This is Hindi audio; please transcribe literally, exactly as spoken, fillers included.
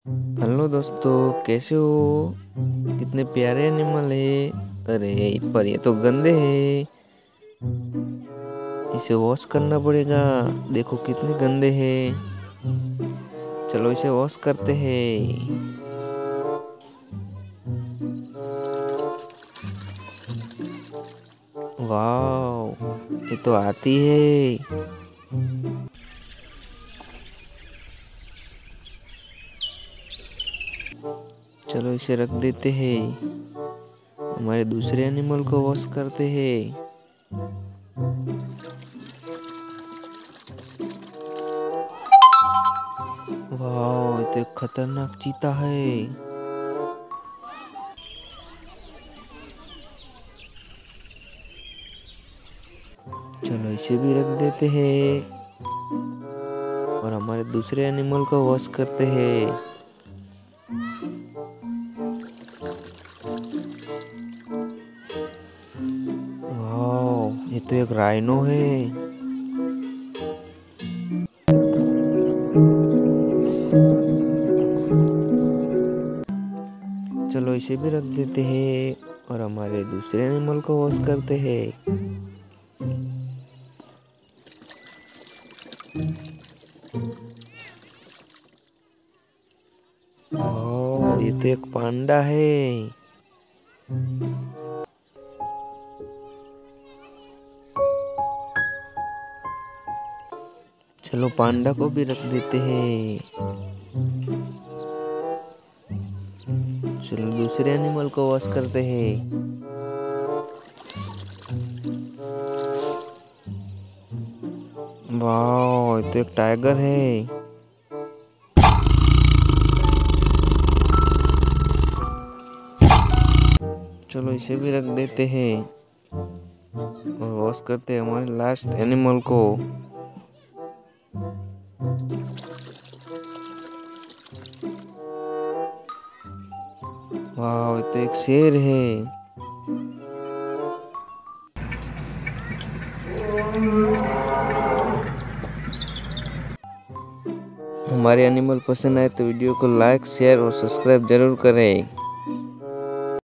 हेलो दोस्तों, कैसे हो? कितने प्यारे एनिमल है। अरे पर ये तो गंदे हैं, इसे वॉश करना पड़ेगा। देखो कितने गंदे हैं। चलो इसे वॉश करते हैं। वाह, ये तो आती है। चलो इसे रख देते हैं। हमारे दूसरे एनिमल को वॉश करते हैं। वाह, ये तो एक खतरनाक चीता है। चलो इसे भी रख देते हैं और हमारे दूसरे एनिमल को वॉश करते हैं। वाह, ये तो एक राइनो है। चलो इसे भी रख देते हैं और हमारे दूसरे एनिमल को वॉश करते हैं। वाह, ये तो एक पांडा है। चलो पांडा को भी रख देते हैं। चलो दूसरे एनिमल को वॉश करते हैं। वाह, ये तो एक टाइगर है। चलो इसे भी रख देते हैं और वॉश करते हैं हमारे लास्ट एनिमल को। वाह, ये तो एक शेर है। हमारे एनिमल पसंद आए तो वीडियो को लाइक, शेयर और सब्सक्राइब जरूर करें।